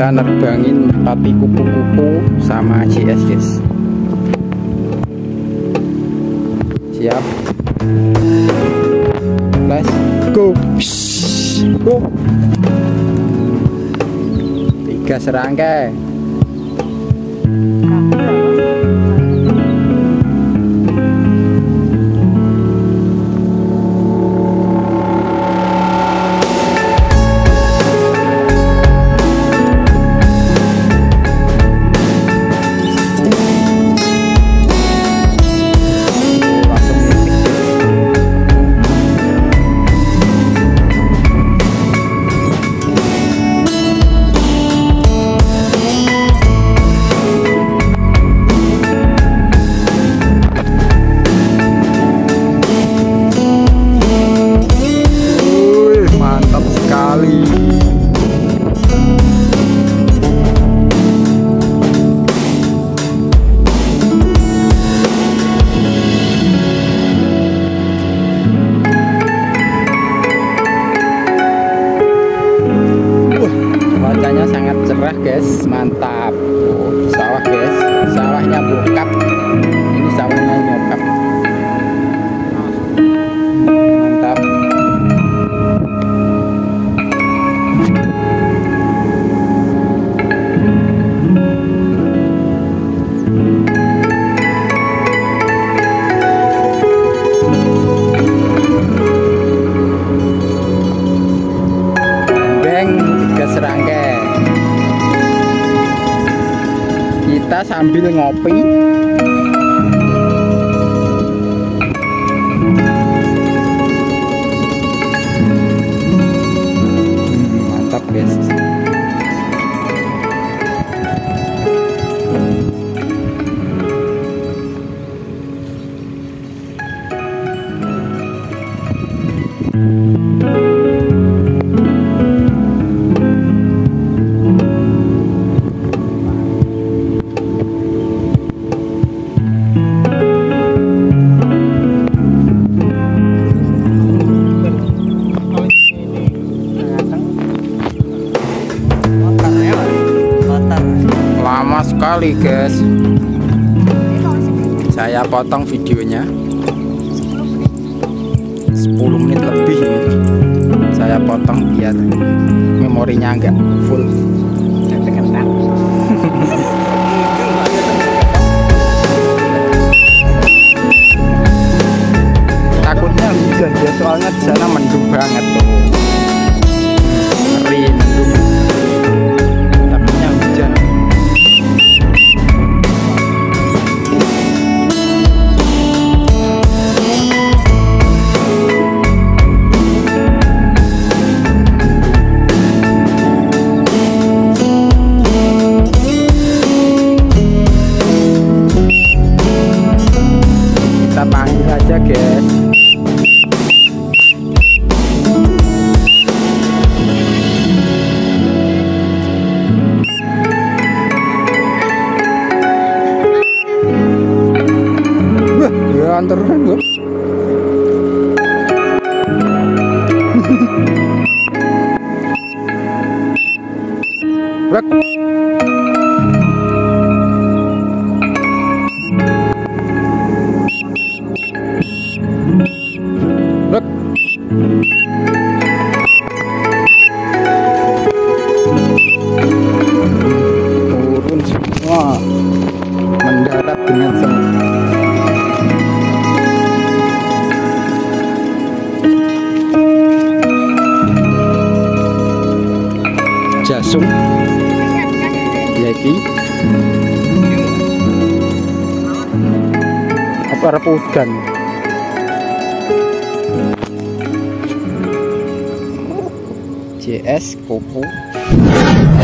kita nerbangin papi kupu-kupu sama JS guys. Siap, let's go. Go 3 serangkai. Cuacanya sangat cerah guys, mantap. Sawah guys, sawahnya bokap. Ini sawahnya nyokap. Mantap. Serangkai. Kita sambil ngopi. Mantap guys. Lama sekali guys, saya potong videonya 10 menit lebih ini. Saya potong biar memorinya enggak full. Takutnya hujan ya, soalnya di sana mendung banget tuh. Ngeri mendung. Takutnya hujan. Kita panggil aja guys. Wah, antar kan gua. Brak. Turun semua, mendarat dengan semua. Jasung Yaki apa rebutan. JS Kupu